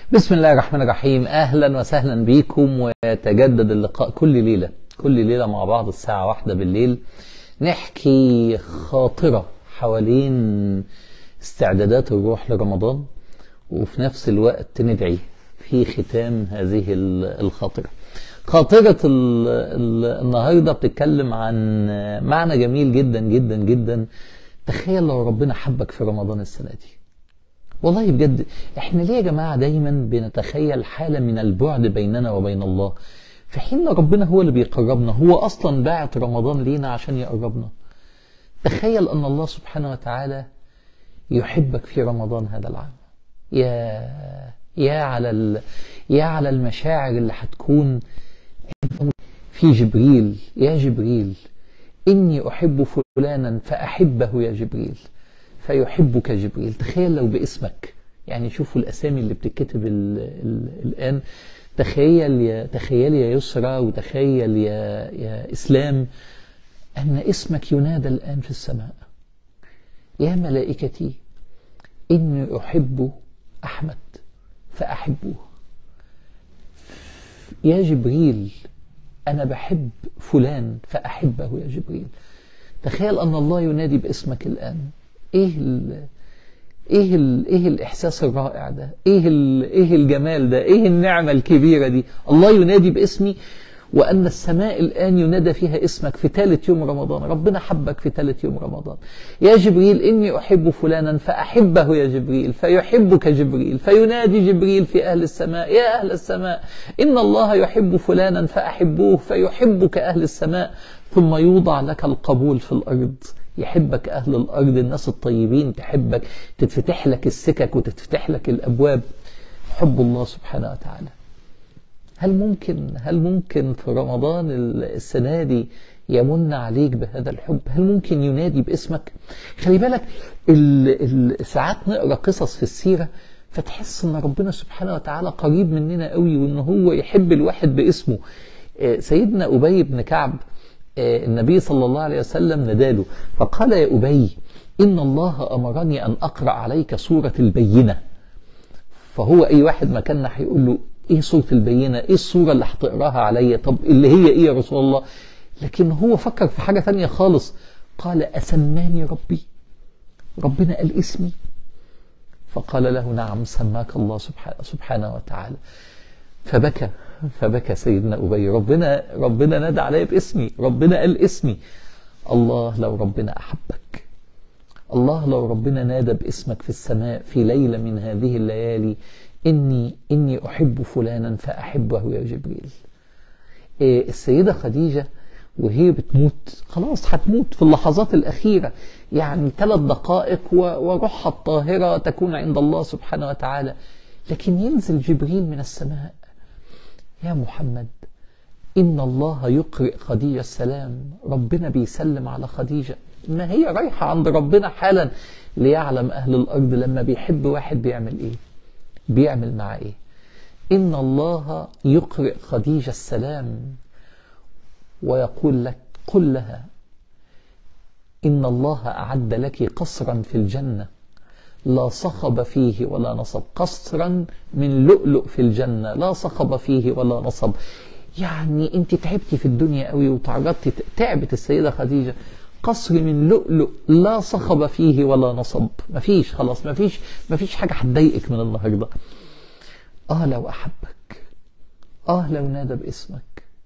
بسم الله الرحمن الرحيم. أهلا وسهلا بكم، ويتجدد اللقاء كل ليلة مع بعض الساعة 1 بالليل، نحكي خاطرة حوالين استعدادات الروح لرمضان، وفي نفس الوقت ندعي في ختام هذه الخاطرة. خاطرة النهاردة بتتكلم عن معنى جميل جدا جدا جدا. تخيل لو ربنا حبك في رمضان السنة دي. والله بجد احنا ليه يا جماعة دايما بنتخيل حالة من البعد بيننا وبين الله، في حين ربنا هو اللي بيقربنا، هو اصلا باعت رمضان لينا عشان يقربنا. تخيل ان الله سبحانه وتعالى يحبك في رمضان هذا العام. يا على المشاعر اللي هتكون في جبريل. يا جبريل إني أحب فلانا فأحبه يا جبريل فيحبك جبريل. تخيل لو باسمك، يعني شوفوا الأسامي اللي بتتكتب الآن. تخيل يا يسرى، وتخيل يا إسلام، أن اسمك ينادى الآن في السماء. يا ملائكتي إني أحب أحمد فأحبوه. يا جبريل أنا بحب فلان فأحبه يا جبريل. تخيل أن الله ينادي باسمك الآن. إيه الإحساس الرائع ده؟ إيه الجمال ده؟ إيه النعمة الكبيرة دي؟ الله ينادي باسمي، وأن السماء الآن ينادى فيها اسمك في ثالث يوم رمضان. ربنا حبك في ثالث يوم رمضان. يا جبريل إني أحب فلانا فأحبه يا جبريل فيحبك جبريل فينادي جبريل في أهل السماء. يا أهل السماء إن الله يحب فلانا فأحبوه فيحبك أهل السماء. ثم يوضع لك القبول في الأرض. يحبك أهل الأرض، الناس الطيبين تحبك، تتفتح لك السكك وتتفتح لك الأبواب. حب الله سبحانه وتعالى. هل ممكن في رمضان السنة دي يمن عليك بهذا الحب؟ هل ممكن ينادي باسمك؟ خلي بالك ساعات نقرأ قصص في السيرة فتحس ان ربنا سبحانه وتعالى قريب مننا قوي، وان هو يحب الواحد باسمه. سيدنا أبي بن كعب، النبي صلى الله عليه وسلم نداله فقال: يا أبي إن الله أمرني أن أقرأ عليك سورة البينة. فهو أي واحد مكاننا هيقول له: ايه سورة البينة؟ ايه السورة اللي هتقراها عليا؟ طب اللي هي ايه يا رسول الله؟ لكن هو فكر في حاجة تانية خالص. قال: أسماني ربي؟ ربنا قال اسمي؟ فقال له: نعم سماك الله سبحانه وتعالى. فبكى سيدنا أبي. ربنا نادى علي باسمي، ربنا قال اسمي. الله لو ربنا أحبك، الله لو ربنا نادى باسمك في السماء في ليلة من هذه الليالي: إني أحب فلانا فأحبه يا جبريل. السيدة خديجة وهي بتموت، خلاص هتموت في اللحظات الأخيرة، يعني 3 دقائق وروحها الطاهرة تكون عند الله سبحانه وتعالى. لكن ينزل جبريل من السماء: يا محمد إن الله يقرئ خديجة السلام. ربنا بيسلم على خديجة، ما هي رايحة عند ربنا حالا. ليعلم أهل الأرض لما بيحب واحد بيعمل إيه، بيعمل معاه إيه. إن الله يقرئ خديجة السلام ويقول لك: قل لها إن الله أعد لك قصرا في الجنة لا صخب فيه ولا نصب. قصرا من لؤلؤ في الجنة لا صخب فيه ولا نصب. يعني انت تعبتي في الدنيا قوي وتعرضتي، تعبت السيدة خديجة. قصر من لؤلؤ لا صخب فيه ولا نصب. مفيش، خلاص مفيش حاجة هتضايقك من النهاردة. لو أحبك، لو نادى باسمك،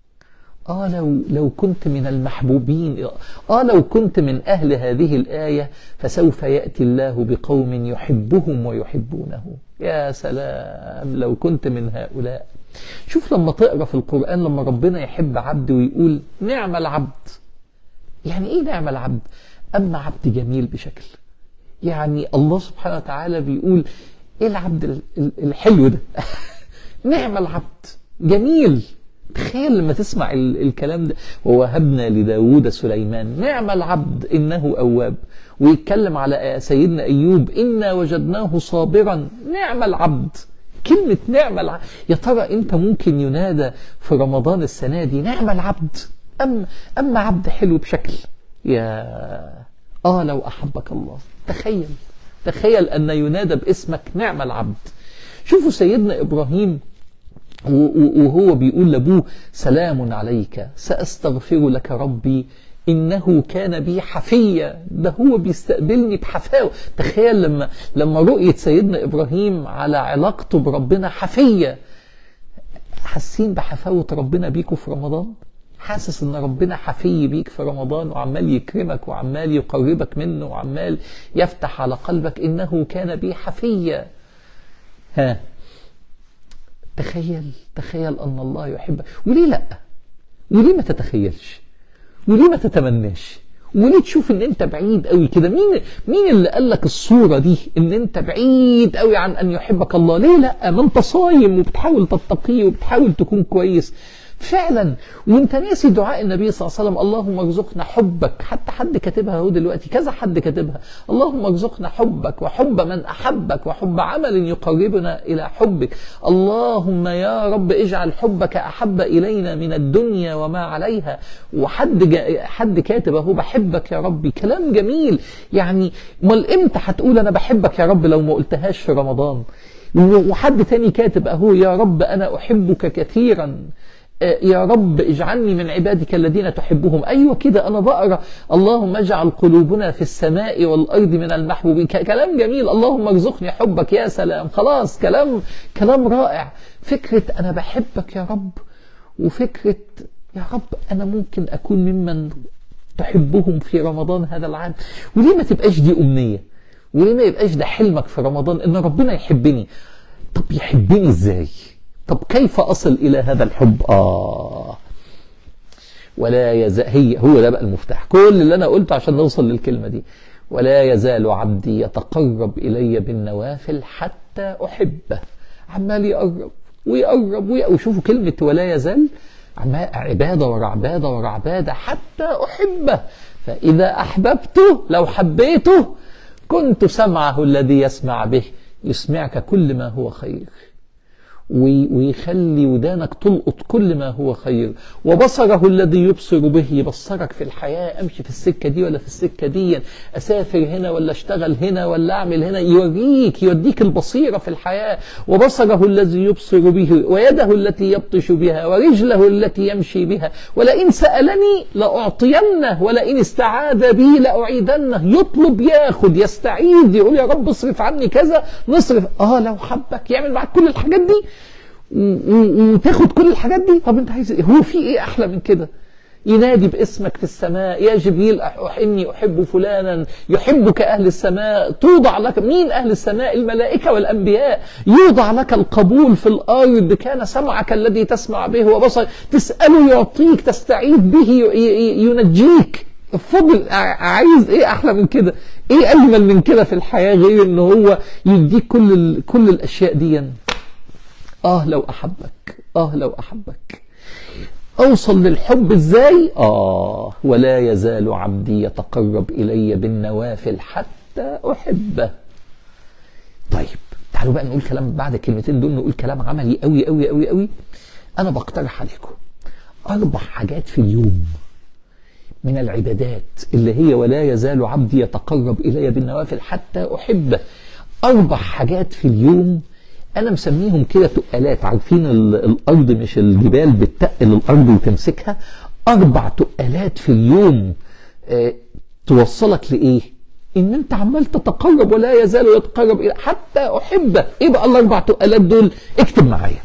لو كنت من المحبوبين، لو كنت من أهل هذه الآية: فسوف يأتي الله بقوم يحبهم ويحبونه. يا سلام لو كنت من هؤلاء. شوف لما تقرأ في القرآن لما ربنا يحب عبد ويقول: نعم العبد. يعني إيه نعم العبد؟ أما عبد جميل بشكل. يعني الله سبحانه وتعالى بيقول: إيه العبد الحلو ده؟ نعم العبد، جميل. تخيل لما تسمع الكلام ده. ووهبنا لداود سليمان نعم العبد إنه أواب. ويتكلم على سيدنا أيوب: إنا وجدناه صابرا نعم العبد. كلمة نعم العبد. يا ترى أنت ممكن ينادى في رمضان السنة دي نعم العبد؟ أما عبد حلو بشكل. لو أحبك الله. تخيل أن ينادى باسمك نعم العبد. شوفوا سيدنا إبراهيم وهو بيقول لأبوه سلام عليك سأستغفر لك ربي إنه كان بي حفيا. ده هو بيستقبلني بحفاوة. تخيل لما رؤية سيدنا إبراهيم على علاقته بربنا حفية. حاسين بحفاوة ربنا بيكوا في رمضان؟ حاسس ان ربنا حفي بيك في رمضان وعمال يكرمك وعمال يقربك منه وعمال يفتح على قلبك إنه كان بي حفيا. ها، تخيل أن الله يحبك. وليه لأ؟ وليه ما تتخيلش؟ وليه ما تتمناش؟ وليه تشوف ان انت بعيد قوي كده؟ مين اللي قال لك الصورة دي ان انت بعيد قوي عن ان يحبك الله؟ ليه لأ؟ ما انت صايم وبتحاول تتقيه وبتحاول تكون كويس فعلا، وانت ناسي دعاء النبي صلى الله عليه وسلم اللهم ارزقنا حبك. حتى حد كاتبها اهو دلوقتي، كذا حد كاتبها، اللهم ارزقنا حبك وحب من احبك وحب عمل يقربنا الى حبك. اللهم يا رب اجعل حبك احب الينا من الدنيا وما عليها. حد كاتب اهو بحبك يا ربي. كلام جميل. يعني امال امتى هتقول انا بحبك يا رب لو ما قلتهاش في رمضان؟ وحد تاني كاتب اهو يا رب انا احبك كثيرا، يا رب اجعلني من عبادك الذين تحبهم. أيوة كده أنا بقرأ اللهم اجعل قلوبنا في السماء والأرض من المحبوبين. كلام جميل. اللهم ارزقني حبك. يا سلام، خلاص كلام رائع. فكرة أنا بحبك يا رب، وفكرة يا رب أنا ممكن أكون ممن تحبهم في رمضان هذا العام. وليه ما تبقاش دي أمنية؟ وليه ما يبقاش ده حلمك في رمضان إن ربنا يحبني؟ طب يحبني إزاي؟ طب كيف أصل إلى هذا الحب؟ ولا يزال، هو ده بقى المفتاح. كل اللي أنا قلته عشان نوصل للكلمة دي. ولا يزال عبدي يتقرب إلي بالنوافل حتى أحبه. عمال يقرب ويقرب وشوفوا كلمة ولا يزال، عبادة ورا عبادة ورا عبادة حتى أحبه. فإذا أحببته، لو حبيته، كنت سمعه الذي يسمع به، يسمعك كل ما هو خير، ويخلي ودانك تلقط كل ما هو خير، وبصره الذي يبصر به، يبصرك في الحياة. أمشي في السكة دي ولا في السكة دي، أسافر هنا ولا أشتغل هنا ولا أعمل هنا، يوديك البصيرة في الحياة. وبصره الذي يبصر به، ويده التي يبطش بها، ورجله التي يمشي بها. ولئن سألني لأعطينه، ولئن استعاذ بي لأعيدنه. يطلب، ياخد، يستعيذ، يقول يا رب اصرف عني كذا، نصرف. لو حبك يعمل معك كل الحاجات دي وتاخد كل الحاجات دي. طب انت عايز ايه؟ هو في ايه احلى من كده؟ ينادي باسمك في السماء، يا جبريل اني احب فلانا، يحبك اهل السماء. توضع لك، مين اهل السماء؟ الملائكه والانبياء. يوضع لك القبول في الارض، كان سمعك الذي تسمع به وبصر. تساله يعطيك، تستعيذ به ينجيك. فضل، عايز ايه احلى من كده؟ ايه اجمل من كده في الحياه غير ان هو يديك كل الاشياء دي؟ لو أحبك. أوصل للحب إزاي؟ ولا يزال عبدي يتقرب إلي بالنوافل حتى أحبه. طيب تعالوا بقى نقول كلام بعد الكلمتين دول، نقول كلام عملي قوي قوي قوي قوي. أنا بقترح عليكم 4 حاجات في اليوم من العبادات اللي هي ولا يزال عبدي يتقرب إلي بالنوافل حتى أحبه. 4 حاجات في اليوم أنا مسميهم كده تقالات. عارفين الأرض مش الجبال بتتقل الأرض وتمسكها؟ 4 تقالات في اليوم توصلك لإيه؟ إن أنت عمال تتقرب ولا يزال يتقرب إلى حتى أحبه. إيه بقى ال4 تقالات دول؟ اكتب معايا.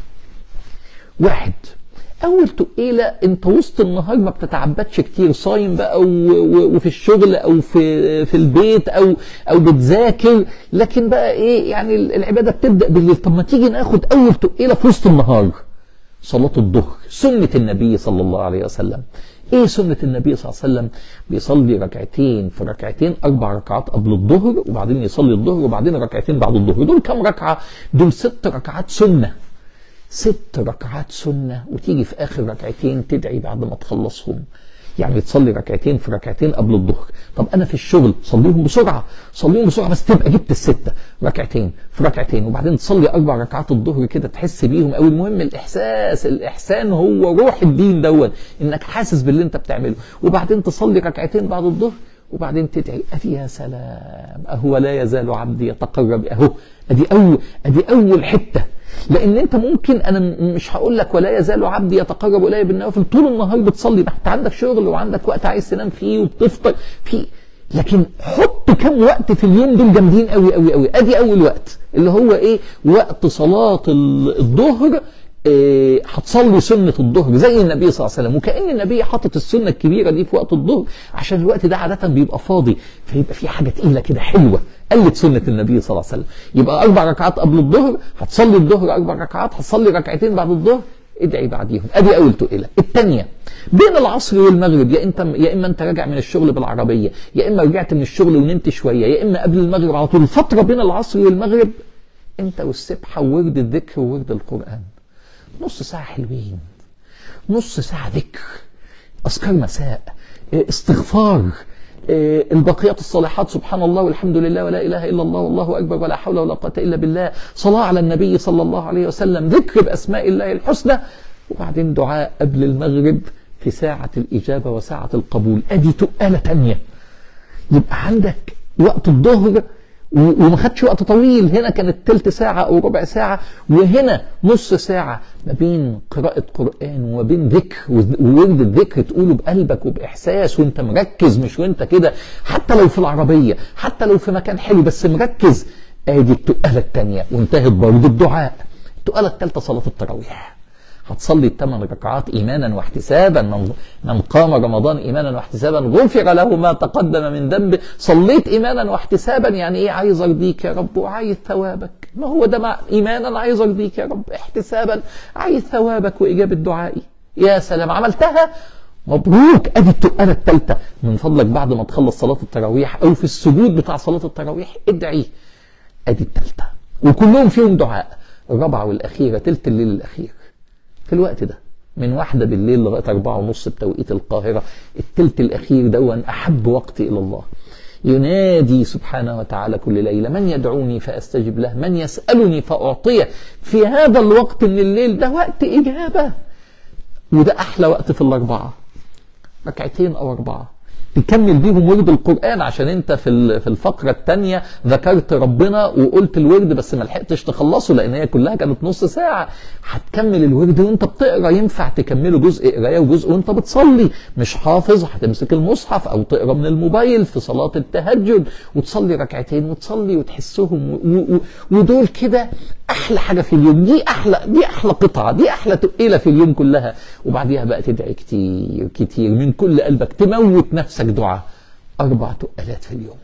1، أول تقيلة، أنت وسط النهار ما بتتعبدش كتير، صايم بقى وفي الشغل أو في البيت أو بتذاكر، لكن بقى إيه يعني العبادة بتبدأ بالليل. طب ما تيجي ناخد أول تقيلة في وسط النهار، صلاة الظهر، سنة النبي صلى الله عليه وسلم. إيه سنة النبي صلى الله عليه وسلم؟ بيصلي ركعتين في ركعتين، 4 ركعات قبل الظهر، وبعدين يصلي الظهر، وبعدين ركعتين بعد الظهر. دول كم ركعة؟ دول 6 ركعات سنة. 6 ركعات سنة، وتيجي في آخر ركعتين تدعي بعد ما تخلصهم. يعني تصلي ركعتين في ركعتين قبل الظهر. طب أنا في الشغل صليهم بسرعة بس تبقى جبت ال6 ركعتين في ركعتين، وبعدين تصلي 4 ركعات الظهر كده تحس بيهم. أو المهم الإحسان هو روح الدين دون، إنك حاسس باللي أنت بتعمله. وبعدين تصلي ركعتين بعد الظهر، وبعدين تدعي. يا سلام، أهو لا يزال عبدي يتقرب. أدي أول حتة لان انت ممكن، انا مش هقول لك ولا يزال عبدي يتقرب الي بالنوافل، طول النهار بتصلي، انت عندك شغل وعندك وقت عايز تنام فيه وبتفطر فيه، لكن حط كم وقت في اليوم دول جامدين قوي قوي قوي. ادي اول وقت اللي هو ايه؟ وقت صلاة الظهر. هتصلي سنة الظهر زي النبي صلى الله عليه وسلم، وكأن النبي حاطط السنة الكبيرة دي في وقت الظهر عشان الوقت ده عادة بيبقى فاضي، فيبقى في حاجة تقيلة كده حلوة قلت سنة النبي صلى الله عليه وسلم. يبقى 4 ركعات قبل الظهر، هتصلي الظهر 4 ركعات، هتصلي ركعتين بعد الظهر، ادعي بعديهم. ادي اول تقيلة. الثانية بين العصر والمغرب، يا اما انت راجع من الشغل بالعربية، يا اما رجعت من الشغل ونمت شوية، يا اما قبل المغرب على طول، الفترة بين العصر والمغرب انت والسبحة وورد الذكر وورد القرآن. نص ساعة حلوين، نص ساعة ذكر، أذكار مساء، استغفار، الباقيات الصالحات، سبحان الله والحمد لله ولا إله إلا الله والله أكبر ولا حول ولا قوة إلا بالله، صلاة على النبي صلى الله عليه وسلم، ذكر بأسماء الله الحسنى، وبعدين دعاء قبل المغرب في ساعة الإجابة وساعة القبول. أدي تقالة تانية. يبقى عندك وقت الظهر وما خدش وقت طويل، هنا كانت تلت ساعة أو ربع ساعة، وهنا نص ساعة ما بين قراءة قرآن وما بين ذكر، وورد الذكر تقوله بقلبك وبإحساس وانت مركز، مش وانت كده، حتى لو في العربية، حتى لو في مكان حلو بس مركز. ادي التقالة التانية، وانتهت برضه الدعاء. التقالة التالتة صلاة التراويح. هتصلي 8 ركعات إيمانا واحتسابا. من قام رمضان إيمانا واحتسابا غفر له ما تقدم من ذنبه. صليت إيمانا واحتسابا يعني إيه؟ عايز أرضيك يا رب وعايز ثوابك. ما هو ده مع إيمانا عايز أرضيك يا رب، احتسابا عايز ثوابك وإجابة دعائي. يا سلام، عملتها مبروك. أدي التقالة الثالثة. من فضلك بعد ما تخلص صلاة التراويح أو في السجود بتاع صلاة التراويح ادعي. أدي الثالثة، وكلهم فيهم دعاء. الرابعة والأخيرة تلت الليل الأخير، في الوقت ده من 1 بالليل لغاية 4:30 بتوقيت القاهرة. التلت الأخير ده أحب وقتي إلى الله. ينادي سبحانه وتعالى كل ليلة: من يدعوني فأستجب له، من يسألني فأعطيه. في هذا الوقت من الليل ده وقت إجابة، وده أحلى وقت في ال4 ركعتين أو 4 تكمل بيهم ورد القرآن، عشان انت في الفقرة الثانية ذكرت ربنا وقلت الورد بس ما لحقتش تخلصه لان هي كلها كانت نص ساعة. هتكمل الورد وانت بتقرا، ينفع تكمله جزء قرايه وجزء وانت بتصلي. مش حافظ هتمسك المصحف او تقرا من الموبايل في صلاة التهجد وتصلي ركعتين وتصلي وتحسهم، ودول كده احلى حاجة في اليوم. دي احلى قطعة، دي احلى تقيلة في اليوم كلها. وبعديها بقى تدعي كتير كتير من كل قلبك، تموت نفسك دعاء. 4 تقالات في اليوم،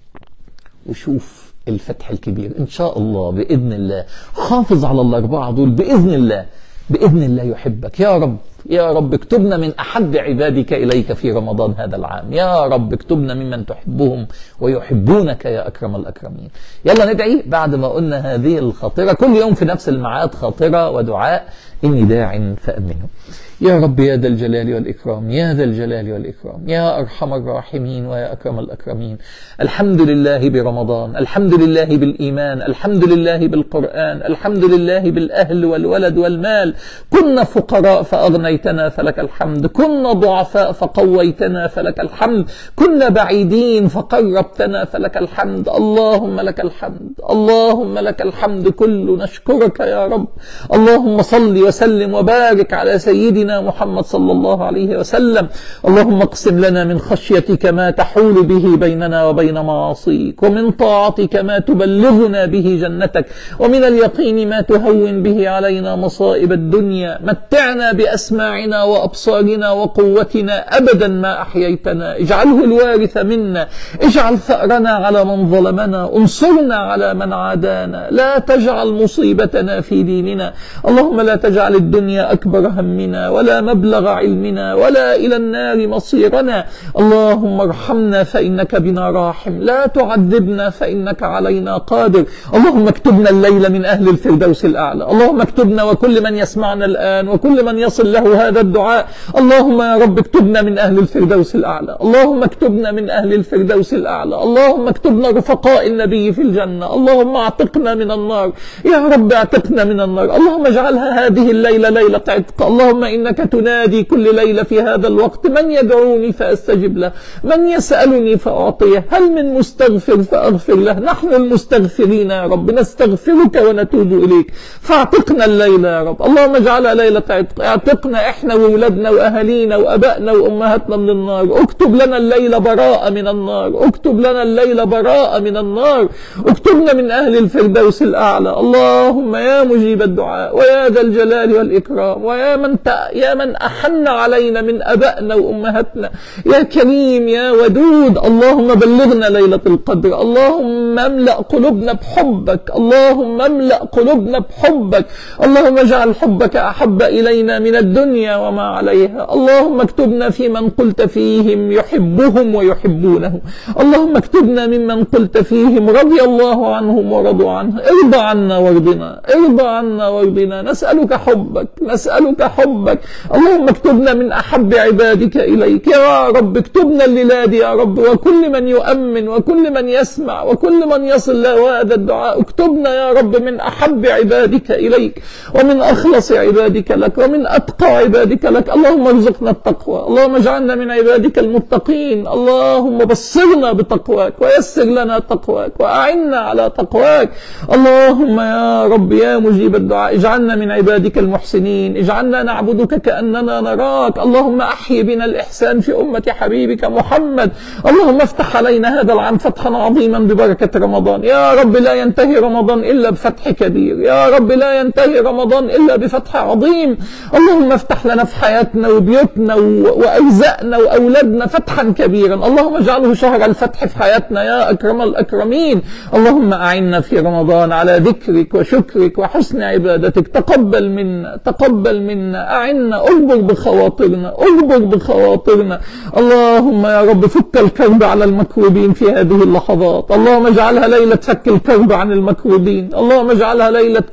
وشوف الفتح الكبير ان شاء الله باذن الله. حافظ على ال4 دول باذن الله، باذن الله يحبك. يا رب يا رب اكتبنا من احب عبادك اليك في رمضان هذا العام. يا رب اكتبنا ممن تحبهم ويحبونك يا اكرم الاكرمين. يلا ندعي بعد ما قلنا هذه الخاطره. كل يوم في نفس الميعاد خاطره ودعاء. اني داع فامنه. يا رب يا ذا الجلال والإكرام، يا ذا الجلال والإكرام، يا أرحم الراحمين ويا أكرم الأكرمين. الحمد لله برمضان، الحمد لله بالإيمان، الحمد لله بالقرآن، الحمد لله بالأهل والولد والمال. كنا فقراء فأغنيتنا فلك الحمد، كنا ضعفاء فقويتنا فلك الحمد، كنا بعيدين فقربتنا فلك الحمد. اللهم لك الحمد، اللهم لك الحمد كله، نشكرك يا رب. اللهم صل وسلم وبارك على سيدنا محمد صلى الله عليه وسلم. اللهم اقسم لنا من خشيتك ما تحول به بيننا وبين معاصيك، ومن طاعتك ما تبلغنا به جنتك، ومن اليقين ما تهون به علينا مصائب الدنيا. متعنا بأسماعنا وأبصارنا وقوتنا أبدا ما أحييتنا. اجعله الوارث منا، اجعل ثأرنا على من ظلمنا، انصرنا على من عادانا، لا تجعل مصيبتنا في ديننا. اللهم لا تجعل الدنيا أكبر همنا ولا مبلغ علمنا ولا إلى النار مصيرنا. اللهم ارحمنا فإنك بنا راحم، لا تعذبنا فإنك علينا قادر. اللهم اكتبنا الليل من أهل الفردوس الأعلى. اللهم اكتبنا وكل من يسمعنا الآن وكل من يصل له هذا الدعاء. اللهم يا رب اكتبنا من أهل الفردوس الأعلى، اللهم اكتبنا من أهل الفردوس الأعلى، اللهم اكتبنا رفقاء النبي في الجنة، اللهم اعتقنا من النار يا رب، اعتقنا من النار. اللهم اجعلها هذه الليلة ليلة عتق. اللهم إنك تنادي كل ليلة في هذا الوقت: من يدعوني فأستجب له، من يسألني فأعطيه، هل من مستغفر فأغفر له. نحن المستغفرين يا رب، نستغفرك ونتوب إليك، فاعتقنا الليلة يا رب. اللهم اجعلها ليلة عتق، اعتقنا إحنا وولادنا وأهالينا وأبائنا وأمهاتنا من النار. اكتب لنا الليلة براءة من النار، اكتب لنا الليلة براءة من النار، اكتبنا من أهل الفردوس الأعلى. اللهم يا مجيب الدعاء ويا ذا الجلال والإكرام ويا من أحن علينا من أبائنا وأمهاتنا، يا كريم يا ودود، اللهم بلغنا ليلة القدر. اللهم املأ قلوبنا بحبك، اللهم املأ قلوبنا بحبك، اللهم اجعل حبك أحب إلينا من الدنيا وما عليها. اللهم اكتبنا في من قلت فيهم يحبهم ويحبونه، اللهم اكتبنا ممن قلت فيهم رضي الله عنهم ورضوا عنه. ارضى عنا وارضنا، ارضى عنا وارضنا، نسألك حبك، نسألك حبك. اللهم اكتبنا من أحب عبادك إليك يا رب، اكتبنا الليلة يا رب، وكل من يؤمن وكل من يسمع وكل من يصل له هذا الدعاء، اكتبنا يا رب من أحب عبادك إليك ومن أخلص عبادك لك ومن أتقى عبادك لك. اللهم ارزقنا التقوى، اللهم اجعلنا من عبادك المتقين. اللهم بصرنا بتقواك ويسر لنا تقواك وأعنا على تقواك. اللهم يا رب يا مجيب الدعاء اجعلنا من عبادك المحسنين، اجعلنا نعبدك كأننا نراك. اللهم أحيي بنا الإحسان في أمة حبيبك محمد. اللهم افتح علينا هذا العام فتحا عظيما ببركة رمضان يا رب. لا ينتهي رمضان إلا بفتح كبير يا رب، لا ينتهي رمضان إلا بفتح عظيم. اللهم افتح لنا في حياتنا وبيوتنا وأرزاقنا وأولادنا فتحا كبيرا. اللهم اجعله شهر الفتح في حياتنا يا أكرم الأكرمين. اللهم أعنا في رمضان على ذكرك وشكرك وحسن عبادتك. تقبل منا، تقبل منا، أعنا، أجبر بخواطرنا، أجبر بخواطرنا. اللهم يا رب فك الكرب على المكروبين في هذه اللحظات. اللهم اجعلها ليلة فك الكرب عن المكروبين. اللهم اجعلها ليلة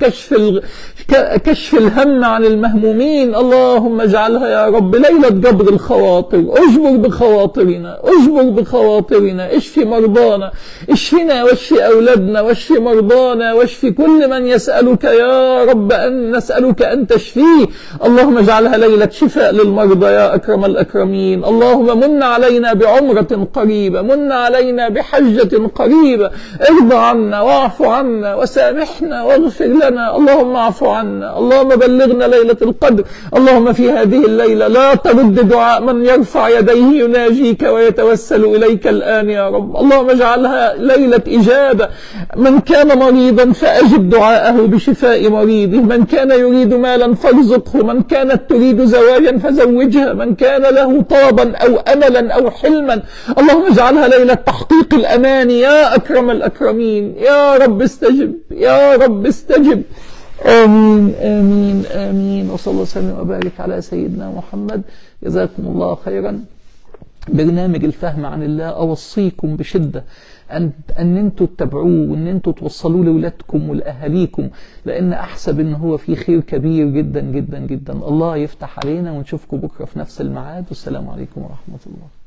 كشف الهم عن المهمومين. اللهم اجعلها يا رب ليلة جبر الخواطر. اجبر بخواطرنا، اجبر بخواطرنا، اشفي مرضانا، اشفنا واشفي أولادنا، واشفي مرضانا، واشفي كل من يسألك يا رب أن نسألك أن تشفيه. اللهم اجعلها ليلة شفاء للمرضى يا أكرم الأكرمين. اللهم من علينا بعمرة قريبة، من علينا بحجة قريبة. ارضى عنا واعف عنا وسامحنا واغفر لنا. اللهم اعف عنا، اللهم بلغنا ليلة القدر. اللهم في هذه الليلة لا ترد دعاء من يرفع يديه يناجيك ويتوسل إليك الآن يا رب. اللهم اجعلها ليلة إجابة. من كان مريضا فأجب دعاءه بشفاء مريضه، من كان يريد مالا فارزقه، من كانت تريد زواجا فزوجها، من كان له طلبا أو أملا أو حلما. اللهم اجعلها ليلة تحقيق الأمان يا أكرم الأكرمين. يا رب استجب، يا رب استجب. آمين آمين آمين. وصلى الله وسلم وبارك على سيدنا محمد. جزاكم الله خيرا. برنامج الفهم عن الله أوصيكم بشدة أن أنتوا تتابعوه وأن أنتوا توصلوه لأولادكم ولأهاليكم، لأن أحسب أن هو فيه خير كبير جدا جدا جدا. الله يفتح علينا ونشوفكم بكرة في نفس الميعاد، والسلام عليكم ورحمة الله.